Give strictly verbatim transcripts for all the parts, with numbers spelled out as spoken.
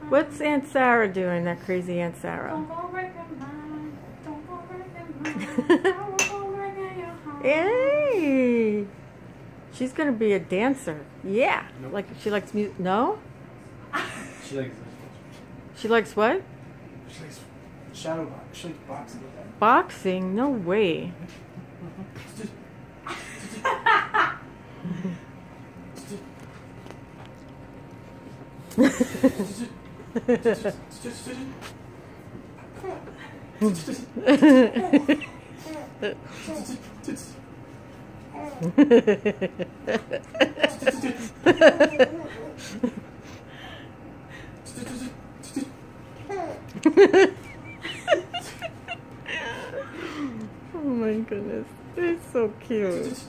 What's Aunt Sarah doing, that crazy Aunt Sarah? Yay! She's gonna be a dancer. Yeah. Nope. Like she likes music. No? She likes. She likes what? She likes shadow box. She likes boxing. Boxing? No way. Oh my goodness, it's so cute.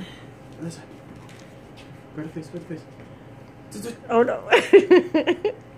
Listen. Go to face, go to face. Oh no.